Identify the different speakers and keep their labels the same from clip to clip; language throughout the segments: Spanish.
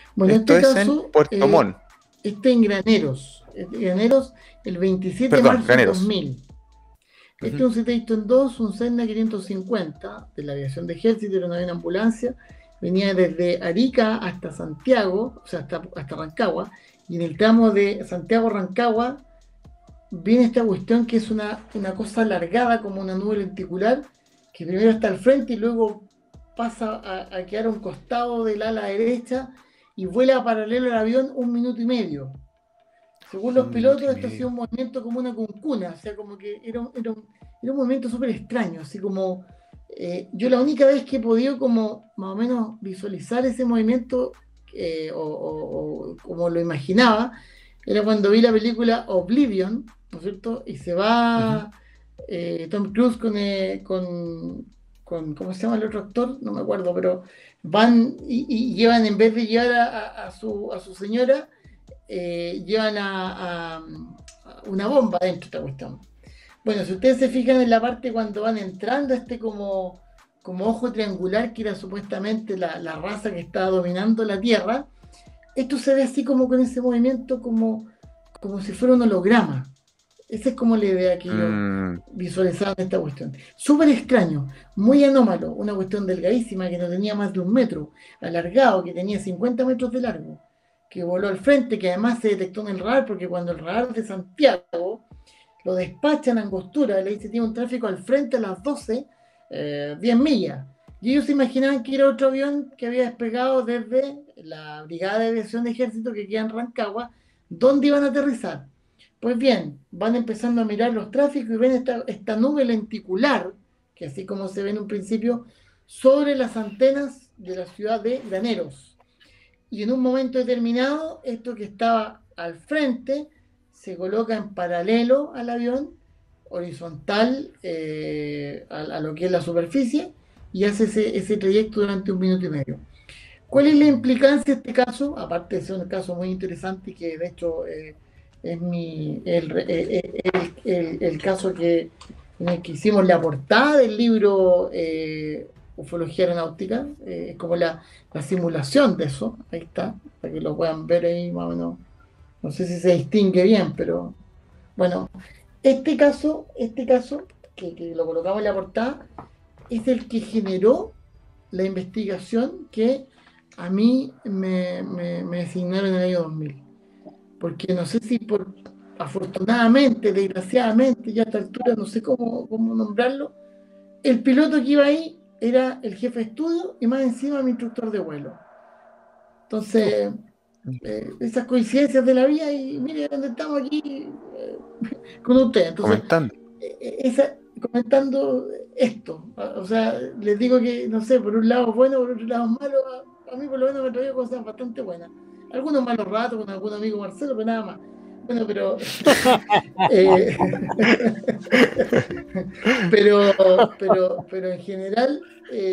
Speaker 1: Bueno, en
Speaker 2: Esto
Speaker 1: este
Speaker 2: es en
Speaker 1: caso,
Speaker 2: Puerto Montt.
Speaker 1: en Graneros. Graneros, el 27 de
Speaker 2: Perdón,
Speaker 1: marzo del
Speaker 2: Graneros.
Speaker 1: 2000. Este
Speaker 2: Ujú.
Speaker 1: es un Citation 2, un Cessna 550 de la aviación de ejército, era una avión ambulancia. Venía desde Arica hasta Santiago, o sea, hasta Rancagua. Y en el tramo de Santiago-Rancagua viene esta cuestión que es una cosa alargada como una nube lenticular, que primero está al frente y luego pasa a quedar a un costado del ala derecha y vuela paralelo al avión 1 minuto y medio. Según los
Speaker 2: Un minuto y
Speaker 1: pilotos, esto ha sido
Speaker 2: medio.
Speaker 1: un movimiento como una cuncuna, o sea, como que era un movimiento súper extraño, así como yo la única vez que he podido como más o menos visualizar ese movimiento o como lo imaginaba, era cuando vi la película Oblivion, ¿no es cierto? Y se
Speaker 2: Ujú.
Speaker 1: va Tom Cruise ¿cómo se llama el otro actor? No me acuerdo, pero van y llevan, en vez de llevar a su señora, llevan a una bomba dentro de esta cuestión. Bueno, si ustedes se fijan en la parte cuando van entrando, como ojo triangular, que era supuestamente la raza que estaba dominando la Tierra, esto se ve así como con ese movimiento, como si fuera un holograma. Esa es como la idea que yo
Speaker 2: Mm,
Speaker 1: visualizaba de esta cuestión. Súper extraño, muy anómalo, una cuestión delgadísima que no tenía más de 1 metro, alargado, que tenía 50 metros de largo, que voló al frente, que además se detectó en el radar, porque cuando el radar de Santiago lo despachan a Angostura, le dice tiene un tráfico al frente a las 12, 10 millas. Y ellos se imaginaban que era otro avión que había despegado desde la Brigada de Aviación de Ejército que queda en Rancagua, donde iban a aterrizar. Pues bien, van empezando a mirar los tráficos y ven esta nube lenticular, que así como se ve en un principio, sobre las antenas de la ciudad de Graneros. Y en un momento determinado, esto que estaba al frente se coloca en paralelo al avión, horizontal a lo que es la superficie, y hace ese trayecto durante 1 minuto y medio. ¿Cuál es la implicancia de este caso? Aparte de ser un caso muy interesante, que de hecho es el caso en el que hicimos la portada del libro Ufología Aeronáutica, es como la simulación de eso, ahí está, para que lo puedan ver ahí más o menos. No sé si se distingue bien, pero bueno, este caso que lo colocamos en la portada, es el que generó la investigación que a mí me designaron en el año 2000. Porque no sé si afortunadamente, desgraciadamente, ya a esta altura no sé cómo nombrarlo, el piloto que iba ahí era el jefe de estudio y más encima mi instructor de vuelo. Entonces, esas coincidencias de la vida y mire dónde estamos aquí con ustedes. Entonces,
Speaker 2: comentando.
Speaker 1: comentando esto, o sea, les digo que, no sé, por un lado es bueno, por otro lado es malo, a mí por lo menos me traía cosas bastante buenas. Algunos malos ratos con algún amigo Marcelo, pero nada más. Bueno, pero, eh, pero en general,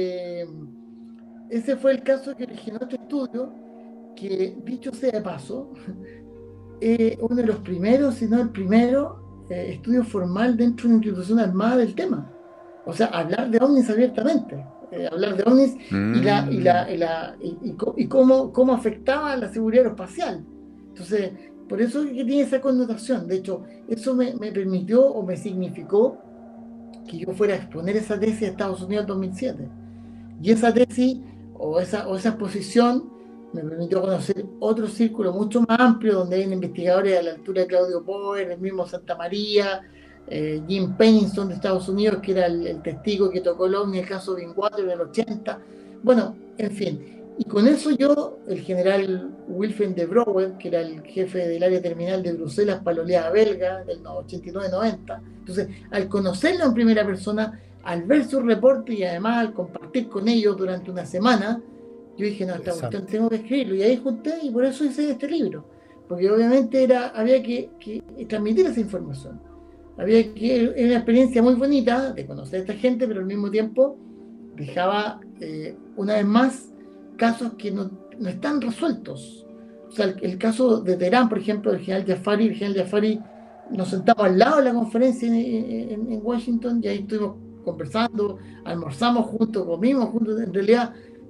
Speaker 1: ese fue el caso que originó este estudio, que dicho sea de paso, uno de los primeros, si no el primero, estudio formal dentro de una institución armada del tema. O sea, hablar de ovnis abiertamente, hablar de ovnis
Speaker 2: Mm,
Speaker 1: y cómo afectaba a la seguridad aeroespacial. Entonces, por eso es que tiene esa connotación. De hecho, eso me permitió o me significó que yo fuera a exponer esa tesis a Estados Unidos en 2007. Y esa tesis o esa exposición me permitió conocer otro círculo mucho más amplio, donde hay investigadores a la altura de Claudio Boer, el mismo Santa María, Jim Pennington de Estados Unidos, que era el testigo que tocó el OVNI en el caso Bingwater del 80. Bueno, en fin. Y con eso yo, el general Wilfred de Brouwer, que era el jefe del área terminal de Bruselas para la oleada belga del 89-90, entonces, al conocerlo en primera persona, al ver su reporte y además al compartir con ellos durante una semana, yo dije, no, esta cuestión
Speaker 3: Interesante.
Speaker 1: tengo que escribirlo. Y ahí junté y por eso hice este libro. Porque obviamente había que transmitir esa información. Era una experiencia muy bonita de conocer a esta gente, pero al mismo tiempo dejaba, una vez más, casos que no están resueltos. O sea, el caso de Teherán, por ejemplo, el general Jafari, nos sentamos al lado de la conferencia en Washington y ahí estuvimos conversando, almorzamos juntos, comimos juntos. En realidad,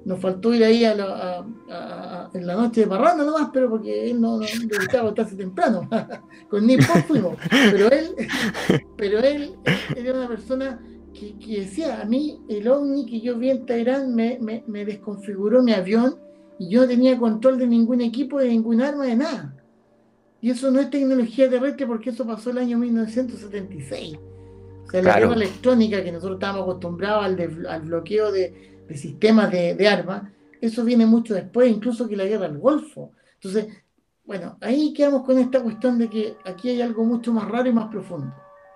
Speaker 1: Nos faltó ir ahí en la noche de parranda nomás, pero porque él no le gustaba acostarse temprano. Con Nick Pop fuimos. Pero él era una persona que decía, a mí el ovni que yo vi en Teherán me desconfiguró mi avión y yo no tenía control de ningún equipo, de ningún arma, de nada. Y eso no es tecnología terrestre porque eso pasó el año 1976. O sea, la guerra
Speaker 2: Claro.
Speaker 1: electrónica que nosotros estábamos acostumbrados al bloqueo de sistemas de armas, eso viene mucho después, incluso que la guerra del Golfo. Entonces, bueno, ahí quedamos con esta cuestión de que aquí hay algo mucho más raro y más profundo.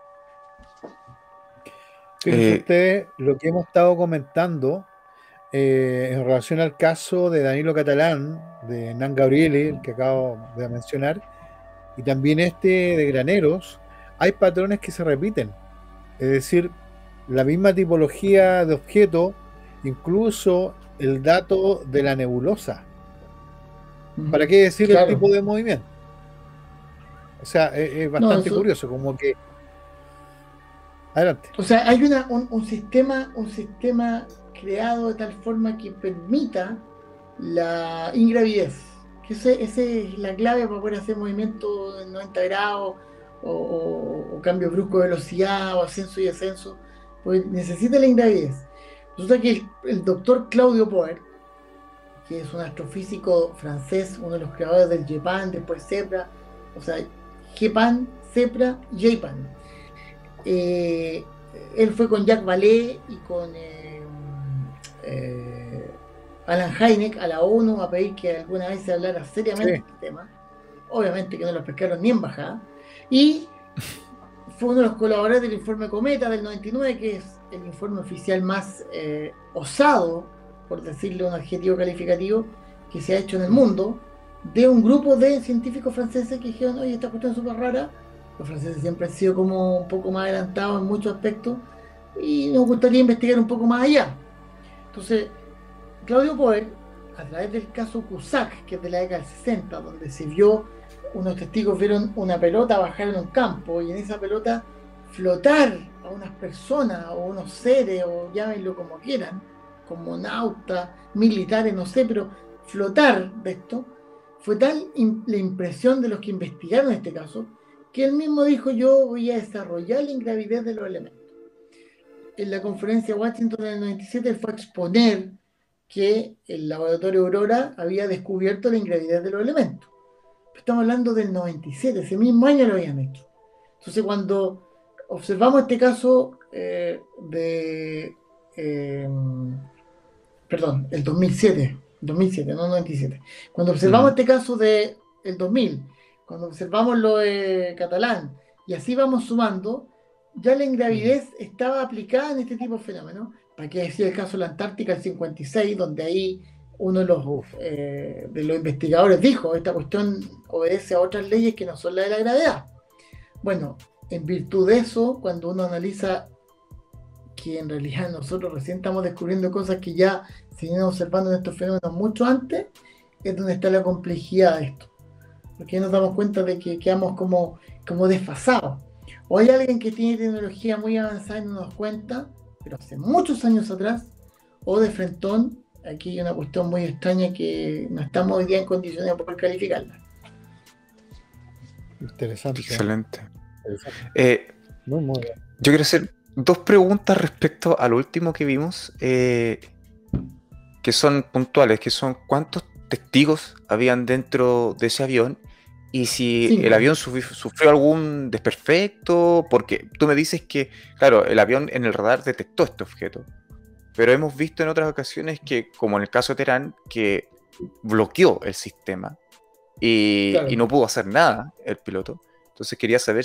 Speaker 3: Fíjense
Speaker 2: Eh,
Speaker 3: ustedes lo que hemos estado comentando en relación al caso de Danilo Catalán, de Hernán Gabrieli, el que acabo de mencionar, y también este de Graneros. Hay patrones que se repiten, es decir, la misma tipología de objeto, incluso el dato de la nebulosa. ¿Para
Speaker 1: Ujú.
Speaker 3: qué decir el
Speaker 1: Claro.
Speaker 3: tipo de movimiento? O sea, es
Speaker 1: No,
Speaker 3: bastante
Speaker 1: eso,
Speaker 3: curioso, como que... Adelante.
Speaker 1: o sea, hay un sistema creado de tal forma que permita la ingravidez, que esa es la clave para poder hacer movimientos de 90 grados o cambio brusco de velocidad o ascenso y descenso, pues necesita la ingravidez. Resulta que el doctor Claudio Poer, que es un astrofísico francés, uno de los creadores del JEPAN, después CEPRA, o sea, JEPAN, CEPRA, JPAN. Eh, Él fue con Jacques Vallée y con eh, Alan Hynek a la ONU a pedir que alguna vez se hablara seriamente
Speaker 3: Sí,
Speaker 1: del tema. Obviamente que no lo pescaron ni en bajada. Y fue uno de los colaboradores del informe Cometa del 99, que es el informe oficial más osado, por decirle un adjetivo calificativo, que se ha hecho en el mundo, de un grupo de científicos franceses que dijeron, oye, esta cuestión es súper rara. Los franceses siempre han sido como un poco más adelantados en muchos aspectos y nos gustaría investigar un poco más allá. Entonces, Claudio Poer, a través del caso Cusack, que es de la década del 60, donde se vio, unos testigos vieron una pelota bajar en un campo y en esa pelota flotar a unas personas o unos seres, o llámenlo como quieran, como nautas, militares, no sé, pero flotar de esto, fue tal la impresión de los que investigaron este caso, que él mismo dijo, yo voy a desarrollar la ingravidez de los elementos. En la conferencia de Washington del 97 fue a exponer que el laboratorio Aurora había descubierto la ingravidez de los elementos. Estamos hablando del 97, ese mismo año lo habían hecho. Entonces, cuando observamos este caso eh, perdón, el 2007, no 97. Cuando observamos
Speaker 2: mm,
Speaker 1: este caso de el 2000, cuando observamos lo de Catalán, y así vamos sumando, ya la
Speaker 3: mm,
Speaker 1: ingravidez estaba aplicada en este tipo de fenómenos. Para qué decir el caso de la Antártica, el 56, donde ahí uno
Speaker 3: uf,
Speaker 1: de los investigadores dijo, esta cuestión obedece a otras leyes que no son las de la gravedad. Bueno, en virtud de eso, cuando uno analiza que en realidad nosotros recién estamos descubriendo cosas que ya se vienen observando en estos fenómenos mucho antes, es donde está la complejidad de esto. Porque nos damos cuenta de que quedamos como desfasados. O hay alguien que tiene tecnología muy avanzada y no nos cuenta, pero hace muchos años atrás, o de frentón, aquí hay una cuestión muy extraña que no estamos hoy día en condiciones de poder calificarla.
Speaker 3: interesante, ¿eh?
Speaker 2: excelente.
Speaker 3: Interesante.
Speaker 2: Eh,
Speaker 3: Muy, muy bien.
Speaker 2: yo quiero hacer dos preguntas respecto al último que vimos, que son puntuales, que son cuántos testigos habían dentro de ese avión y si el
Speaker 1: 5.
Speaker 2: avión sufrió algún desperfecto, porque tú me dices que, claro, el avión en el radar detectó este objeto, pero hemos visto en otras ocasiones que, como en el caso de Terán, que bloqueó el sistema y
Speaker 1: Claro.
Speaker 2: no pudo hacer nada el piloto. Entonces quería saber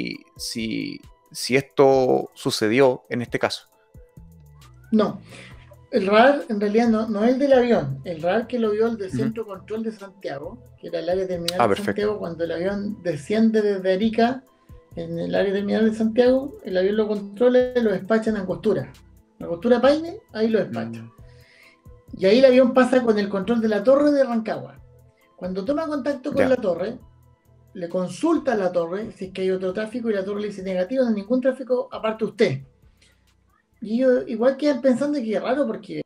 Speaker 2: si esto sucedió en este caso.
Speaker 1: No, el radar en realidad no es el del avión. El radar que lo vio el del
Speaker 2: Ujú.
Speaker 1: Centro Control de Santiago, que era el área terminal
Speaker 2: Ah,
Speaker 1: de
Speaker 2: perfecto.
Speaker 1: Santiago, cuando el avión desciende desde Arica en el área terminal de Santiago, el avión lo controla y lo despachan a Angostura. Angostura Paine, ahí lo despachan.
Speaker 2: Mm,
Speaker 1: Y ahí el avión pasa con el control de la torre de Rancagua. Cuando toma contacto con la
Speaker 2: ya.
Speaker 1: torre, le consulta a la torre si es que hay otro tráfico y la torre le dice negativo, no hay ningún tráfico aparte de usted. Y ellos igual quedan pensando que es raro porque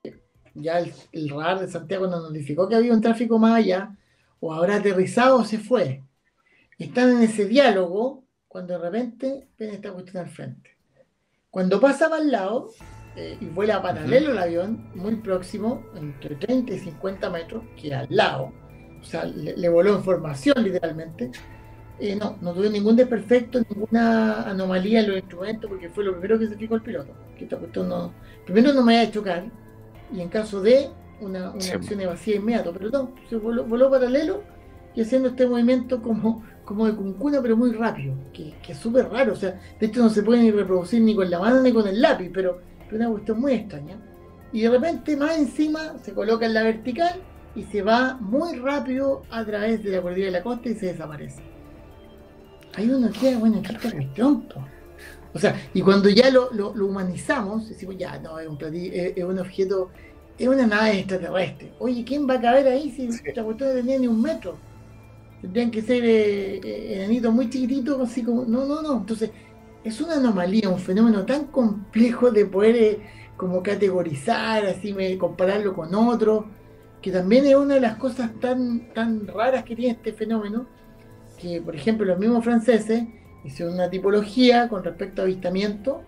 Speaker 1: Ya el radar de Santiago nos notificó que había un tráfico más allá, o habrá aterrizado o se fue. Están en ese diálogo cuando de repente ven esta cuestión al frente. Cuando pasa para el lado y vuela paralelo al avión, muy próximo, entre 30 y 50 metros, que al lado, o sea, le voló en formación literalmente. No tuve ningún desperfecto, ninguna anomalía en los instrumentos, porque fue lo primero que se fijó el piloto. Que esta cuestión no, primero no me vaya a chocar, y en caso de una
Speaker 2: Sí,
Speaker 1: acción evasiva inmediata, pero no, se voló paralelo y haciendo este movimiento como de cuncuna, pero muy rápido, que es súper raro, o sea, de hecho no se puede ni reproducir ni con la mano ni con el lápiz, pero una cuestión muy extraña. Y de repente más encima se coloca en la vertical y se va muy rápido a través de la cordillera de la costa y se desaparece. Ahí uno queda, bueno, ¿qué esta cuestión, po? O sea, y cuando ya lo humanizamos, decimos, ya, no, es un objeto, es una nave extraterrestre. Oye, ¿quién va a caber ahí si
Speaker 3: Sí,
Speaker 1: esta cuestión no tenía ni un metro? Tendrían que ser enanitos muy chiquititos, así como, no, no, no. Entonces, es una anomalía, un fenómeno tan complejo de poder como categorizar, así, compararlo con otro, que también es una de las cosas tan raras que tiene este fenómeno, que, por ejemplo, los mismos franceses hicieron una tipología con respecto a avistamiento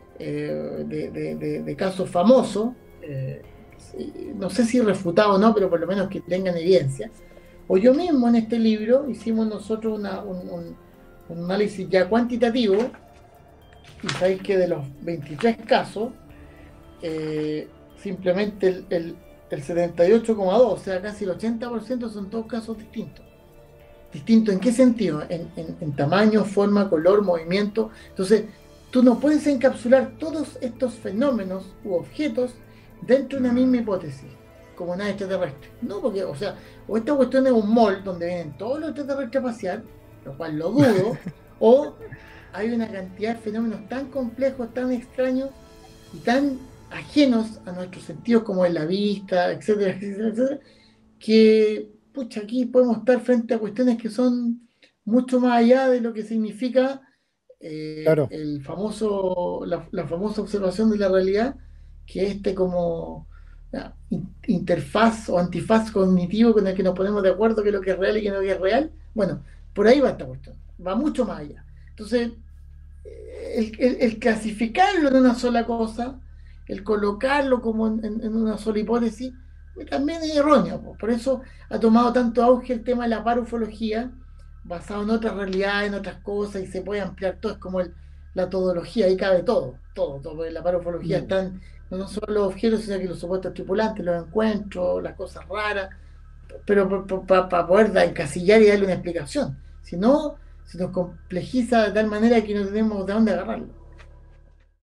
Speaker 1: de casos famosos, no sé si refutado o no, pero por lo menos que tengan evidencia. O yo mismo en este libro hicimos nosotros un análisis ya cuantitativo, y sabéis que de los 23 casos, simplemente el 78,2, o sea, casi el 80% son todos casos distintos. ¿Distinto en qué sentido? En tamaño, forma, color, movimiento. Entonces, tú no puedes encapsular todos estos fenómenos u objetos dentro de una misma hipótesis, como nave extraterrestre. No, porque, o sea, o esta cuestión es un mall donde vienen todos los extraterrestres a pasear, lo cual lo dudo, o hay una cantidad de fenómenos tan complejos, tan extraños y tan ajenos a nuestros sentidos como es la vista, etcétera, etcétera, etcétera, que, pucha, aquí podemos estar frente a cuestiones que son mucho más allá de lo que significa
Speaker 3: claro.
Speaker 1: la famosa observación de la realidad, que este como interfaz o antifaz cognitivo con el que nos ponemos de acuerdo que lo que es real y que no es real. Bueno, por ahí va esta cuestión, va mucho más allá. Entonces, el clasificarlo en una sola cosa, el colocarlo como en una sola hipótesis, también es erróneo, po. Por eso ha tomado tanto auge el tema de la parufología, basado en otras realidades, en otras cosas, y se puede ampliar todo, es como la todología, ahí cabe todo, porque la parufología
Speaker 3: Mm.
Speaker 1: están no solo los objetos, sino que los supuestos tripulantes, los encuentros, las cosas raras, pero para poder encasillar y darle una explicación. Si no, se nos complejiza de tal manera que no tenemos de dónde agarrarlo.